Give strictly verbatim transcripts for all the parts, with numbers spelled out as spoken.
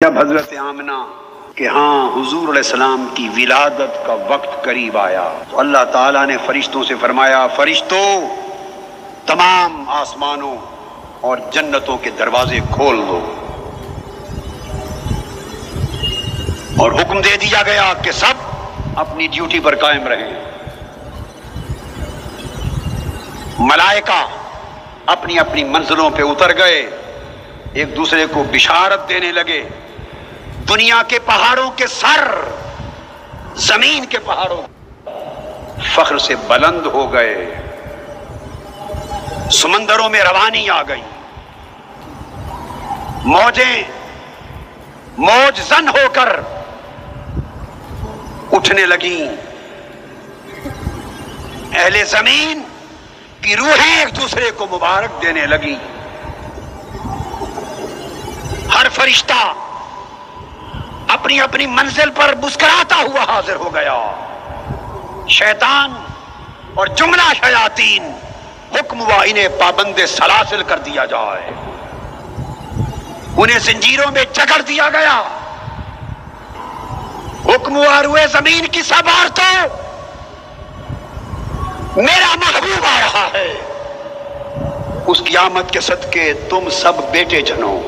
جب حضرت آمنہ کہ ہاں حضور علیہ السلام کی ولادت کا وقت قریب آیا تو اللہ تعالیٰ نے فرشتوں سے فرمایا، فرشتوں تمام آسمانوں اور جنتوں کے دروازے کھول دو، اور حکم دے دیا گیا کہ سب اپنی ڈیوٹی پر قائم رہیں۔ ملائکہ اپنی اپنی منزلوں پہ اتر گئے، ایک دوسرے کو بشارت دینے لگے۔ دنیا کے پہاڑوں کے سر زمین کے پہاڑوں فخر سے بلند ہو گئے، سمندروں میں روانی آ گئی، موجیں موج زن ہو کر اٹھنے لگیں، اہل زمین کی روحیں ایک دوسرے کو مبارک دینے لگیں، ہر فرشتہ اپنی اپنی منزل پر مسکراتا ہوا حاضر ہو گیا۔ شیطان اور جملہ شیاطین حکم ہوا انہیں پابند سلاسل کر دیا جائے، انہیں زنجیروں میں جکڑ دیا گیا۔ حکم ہوا روئے زمین کی سب عورتوں، میرا محبوب آ رہا ہے، اس کی آمد کے صدقے تم سب بیٹے جنو۔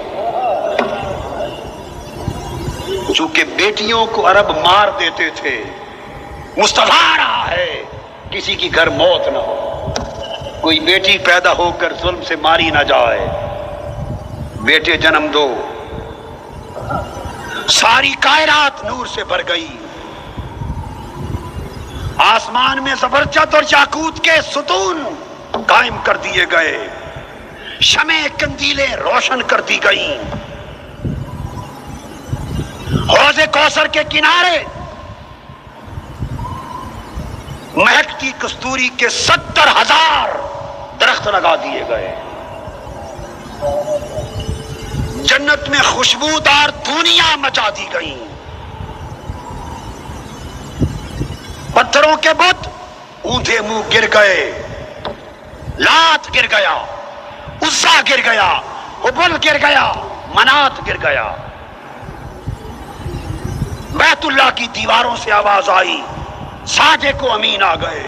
چونکہ بیٹیوں کو عرب مار دیتے تھے، مصطفیٰ آ رہا ہے کسی کی گھر موت نہ ہو، کوئی بیٹی پیدا ہو کر ظلم سے ماری نہ جائے، بیٹے جنم دو۔ ساری کائنات نور سے بھر گئی، آسمان میں زبرجد اور یاقوت کے ستون قائم کر دیے گئے، شمع قندیلیں روشن کر دی گئیں، حوض کوثر کے کنارے مہکتی کستوری کے ستر ہزار درخت لگا دیے گئے، جنت میں خوشبودار دنیا مچا دی گئی، پتھروں کے بت اونھے منہ گر گئے، لات گر گیا، عزا گر گیا، حبل گر گیا، منات گر گیا۔ بیت اللہ کی دیواروں سے آواز آئی، صادق و امین آ گئے،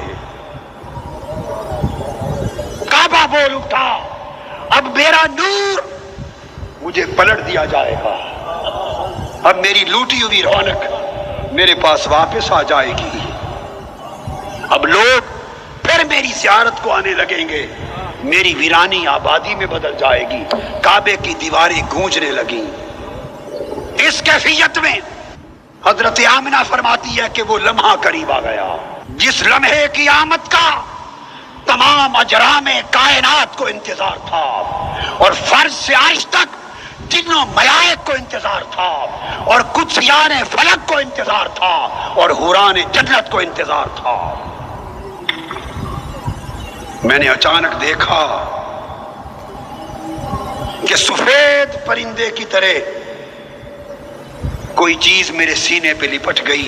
کعبہ بول اٹھا، اب میرا نور مجھے پلٹ دیا جائے گا، اب میری لوٹی ہوئی رونق میرے پاس واپس آ جائے گی، اب لوگ پھر میری زیارت کو آنے لگیں گے، میری ویرانی آبادی میں بدل جائے گی، کعبے کی دیواریں گونجنے لگیں۔ اس کیفیت میں حضرت آمنہ فرماتی ہے کہ وہ لمحہ قریب آ گیا جس لمحے کی آمد کا تمام اجرام کائنات کو انتظار تھا، اور فرض سے عرش تک جنوں ملائک کو انتظار تھا، اور قدسیان فلک کو انتظار تھا، اور حوران جنت کو انتظار تھا۔ میں نے اچانک دیکھا کہ سفید پرندے کی طرح کوئی چیز میرے سینے پہ لپٹ گئی،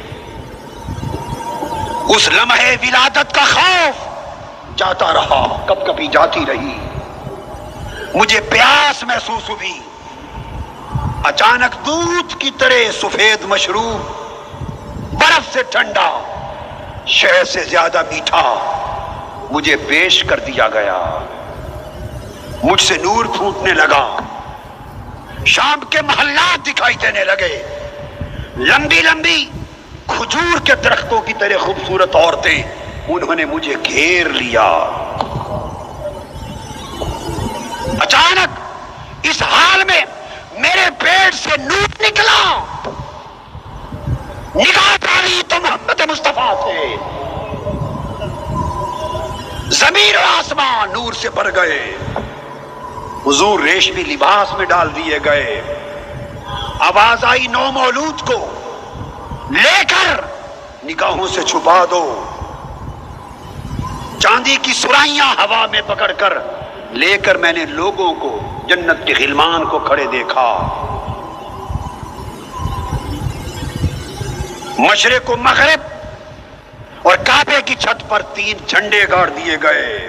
اس لمحے ولادت کا خوف جاتا رہا، کب کبھی جاتی رہی، مجھے پیاس محسوس ہوئی، اچانک دودھ کی طرح سفید مشروب، برف سے ٹھنڈا، شہد سے زیادہ میٹھا مجھے پیش کر دیا گیا، مجھ سے نور پھوٹنے لگا، شام کے محلات دکھائی دینے لگے، لمبی لمبی کھجور کے درختوں کی طرح خوبصورت عورتیں، انہوں نے مجھے گھیر لیا۔ اچانک اس حال میں میرے پیٹ سے نور نکلا، نگاہ ڈالی تو محمد مصطفیٰ تھے، زمین و آسمان نور سے بھر گئے، حضور ریشمی لباس میں ڈال دیے گئے، آواز آئی نو مولود کو لے کر نگاہوں سے چھپا دو، چاندی کی سرائیاں ہوا میں پکڑ کر لے کر میں نے لوگوں کو، جنت کے غلمان کو کھڑے دیکھا، مشرق و مغرب اور کعبے کی چھت پر تین جھنڈے گاڑ دیے گئے۔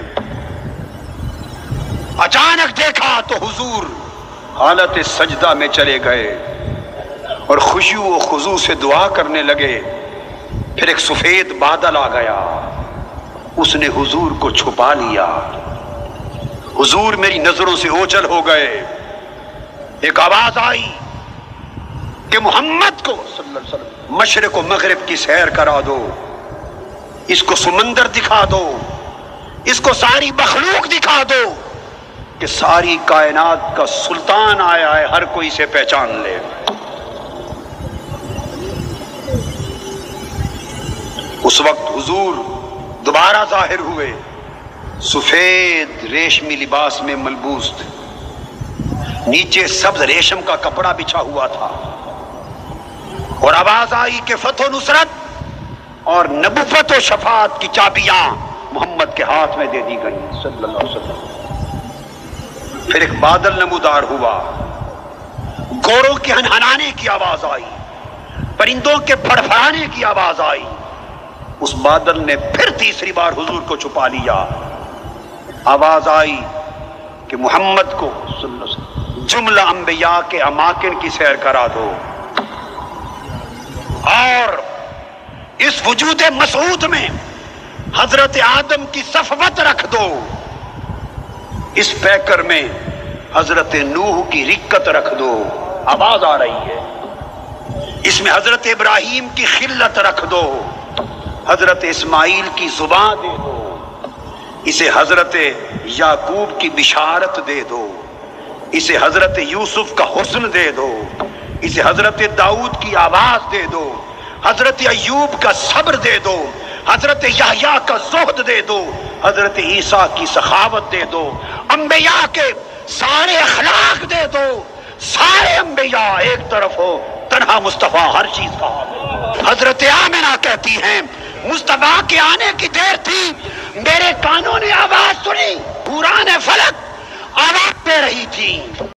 اچانک دیکھا تو حضور حالت سجدہ میں چلے گئے، اور خشوع و خضوع سے دعا کرنے لگے۔ پھر ایک سفید بادل آ گیا، اس نے حضور کو چھپا لیا۔ حضور میری نظروں سے اوجھل ہو گئے۔ ایک آواز آئی کہ محمد کو صلی اللہ علیہ وسلم مشرق و مغرب کی سیر کرا دو، اس کو سمندر دکھا دو، اس کو ساری مخلوق دکھا دو کہ ساری کائنات کا سلطان آیا ہے، ہر کوئی اسے پہچان لے۔ اس وقت حضور دوبارہ ظاہر ہوئے، سفید ریشمی لباس میں ملبوس تھے، نیچے سبز ریشم کا کپڑا بچھا ہوا تھا، اور آواز آئی کہ فتح و نصرت اور نبوت و شفاعت کی چابیاں محمد کے ہاتھ میں دے دی گئی صلی اللہ علیہ وسلم۔ پھر ایک بادل نمودار ہوا، گوروں کے ہنہنانے کی آواز آئی، پرندوں کے پھڑپھڑانے کی آواز آئی۔ اس بادل نے پھر تیسری بار حضور کو چھپا لیا۔ آواز آئی کہ محمد کو صلی اللہ علیہ وسلم جملہ انبیاء کے اماکن کی سیر کرا دو، اور اس وجود مسعود میں حضرت آدم کی صفوت رکھ دو، اس پیکر میں حضرت نوح کی رکت رکھ دو۔ آواز آ رہی ہے، اس میں حضرت ابراہیم کی خلت رکھ دو، حضرت اسماعیل کی زبان دے دو، اسے حضرت یعقوب کی بشارت دے دو، اسے حضرت یوسف کا حسن دے دو، اسے حضرت داؤد کی آواز دے دو، حضرت ایوب کا صبر دے دو، حضرت یحییٰ کا زہد دے دو، حضرت عیسیٰ کی سخاوت دے دو، انبیاء کے سارے اخلاق دے دو۔ سارے انبیاء ایک طرف ہو، تنہا مصطفیٰ ہر چیز کا حامل۔ حضرت آمنہ کہتی ہیں مصطفیٰ کے آنے کی دیر تھی، میرے کانوں نے آواز سنی، قرآن فلک آواز دے رہی تھی۔